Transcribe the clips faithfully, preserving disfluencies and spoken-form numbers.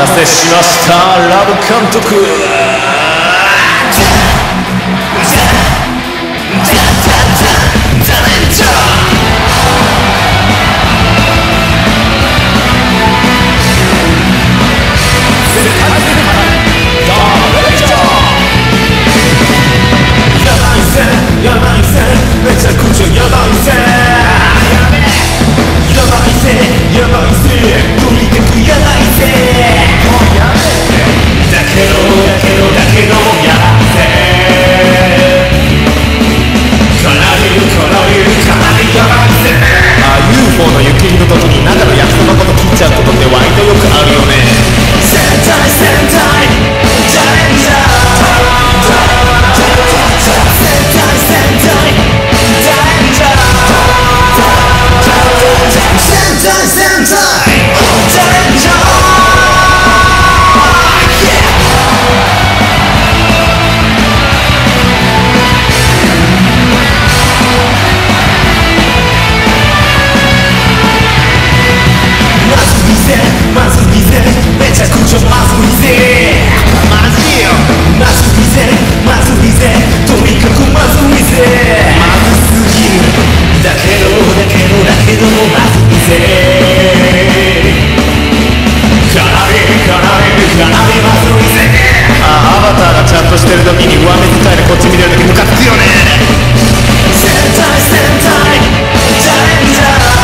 たせしました、ラブ監督。やばいぜ、めちゃくちゃやばいぜ、やばいぜ、やばいぜ、とにかくやばいぜ。だけどだけどだけどやばいぜ、かなりかなりかなりやばいぜ。ああ ユーフォー の雪の時に中の焼きそばごと切っちゃうことって割とよくあるよね。戦隊戦隊チャレンジャー、まずいぜ、めちゃくちゃまずいぜ、マジよ、まずいぜ、まずいぜ、とにかくまずいぜ、まずすぎる、だけどだけどだけどまずいぜ、かなりかなりかなりまずいぜ。あ、アバターがちゃんとしてる時に上目遣いでこっち見てる時ムカつくよね。戦隊戦隊チャレンジャー、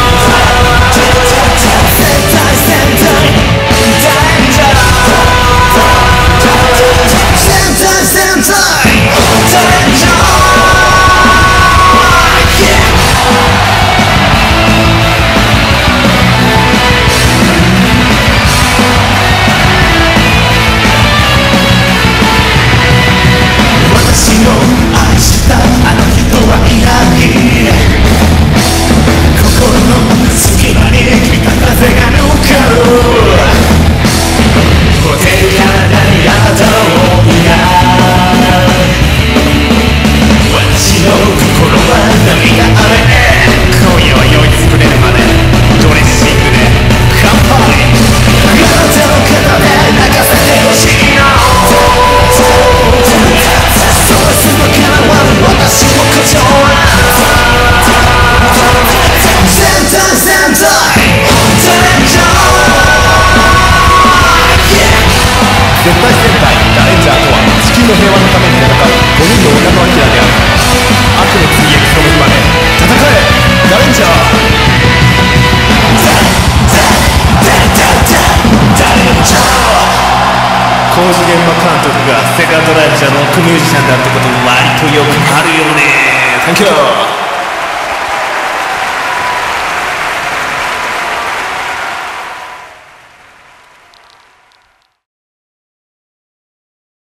絶対戦隊ダレンジャーとは地球の平和のために戦うごにんの女のアキラである。悪の次へ広めるまで戦えダレンジャー。工事現場監督がセカンドライブじゃロックミュージシャンだってことも割とよくあるよね。サンキュー。